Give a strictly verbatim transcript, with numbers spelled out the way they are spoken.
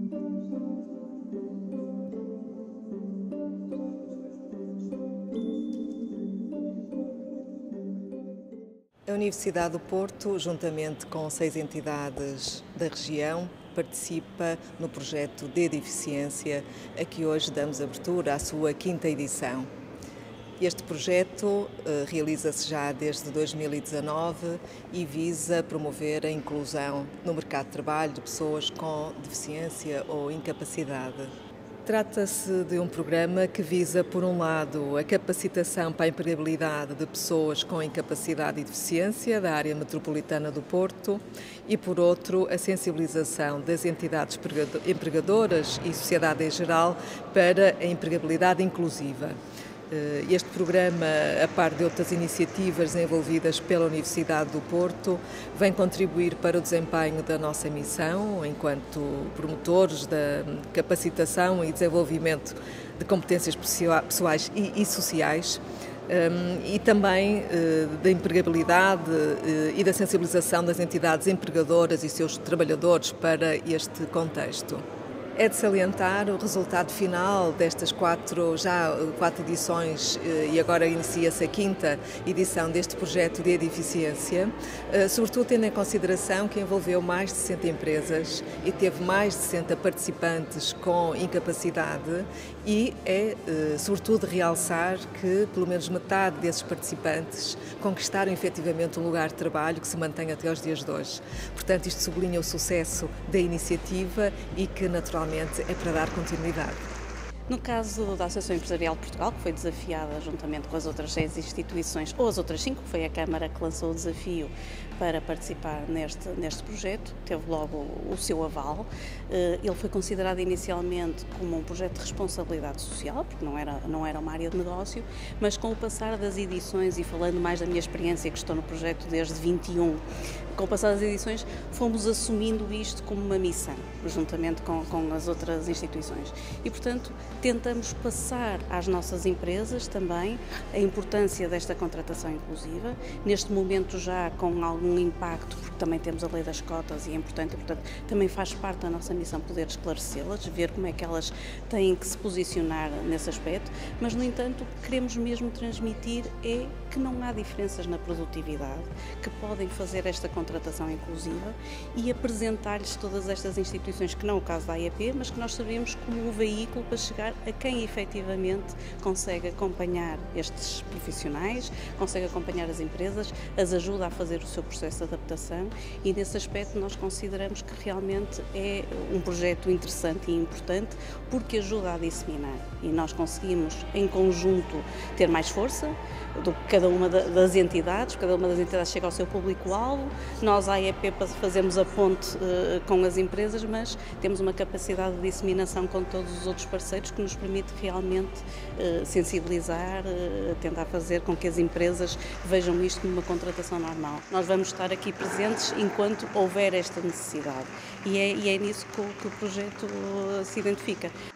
A Universidade do Porto, juntamente com seis entidades da região, participa no projeto de Eficiência, a que hoje damos abertura à sua quinta edição. Este projeto uh, realiza-se já desde dois mil e dezanove e visa promover a inclusão no mercado de trabalho de pessoas com deficiência ou incapacidade. Trata-se de um programa que visa, por um lado, a capacitação para a empregabilidade de pessoas com incapacidade e deficiência da área metropolitana do Porto e, por outro, a sensibilização das entidades empregadoras e sociedade em geral para a empregabilidade inclusiva. Este programa, a par de outras iniciativas desenvolvidas pela Universidade do Porto, vem contribuir para o desempenho da nossa missão enquanto promotores da capacitação e desenvolvimento de competências pessoais e sociais e também da empregabilidade e da sensibilização das entidades empregadoras e seus trabalhadores para este contexto. É de salientar o resultado final destas quatro, já quatro edições e agora inicia-se a quinta edição deste projeto de Eficiência, sobretudo tendo em consideração que envolveu mais de sessenta empresas e teve mais de sessenta participantes com incapacidade e é, sobretudo, realçar que pelo menos metade desses participantes conquistaram efetivamente um lugar de trabalho que se mantém até aos dias de hoje. Portanto, isto sublinha o sucesso da iniciativa e que, naturalmente, é para dar continuidade. No caso da Associação Empresarial de Portugal, que foi desafiada juntamente com as outras seis instituições, ou as outras cinco, que foi a Câmara que lançou o desafio para participar neste, neste projeto, teve logo o seu aval. Ele foi considerado inicialmente como um projeto de responsabilidade social, porque não era, não era uma área de negócio, mas com o passar das edições, e falando mais da minha experiência, que estou no projeto desde vinte e um, com o passar das edições, fomos assumindo isto como uma missão, juntamente com, com as outras instituições. E, portanto, tentamos passar às nossas empresas também a importância desta contratação inclusiva, neste momento já com algum impacto, porque também temos a lei das cotas e é importante, e, portanto, também faz parte da nossa missão poder esclarecê-las, ver como é que elas têm que se posicionar nesse aspecto, mas, no entanto, o que queremos mesmo transmitir é que não há diferenças na produtividade, que podem fazer esta contratação inclusiva e apresentar-lhes todas estas instituições, que não é o caso da A E P, mas que nós sabemos como um veículo para chegar a quem efetivamente consegue acompanhar estes profissionais, consegue acompanhar as empresas, as ajuda a fazer o seu processo de adaptação, e nesse aspecto nós consideramos que realmente é um projeto interessante e importante porque ajuda a disseminar, e nós conseguimos em conjunto ter mais força do que cada uma das entidades, cada uma das entidades chega ao seu público-alvo, nós, a A E P, fazemos a ponte uh, com as empresas, mas temos uma capacidade de disseminação com todos os outros parceiros que nos permite realmente uh, sensibilizar, uh, tentar fazer com que as empresas vejam isto como uma contratação normal. Nós vamos estar aqui presentes enquanto houver esta necessidade, e é, e é nisso que o, que o projeto uh, se identifica.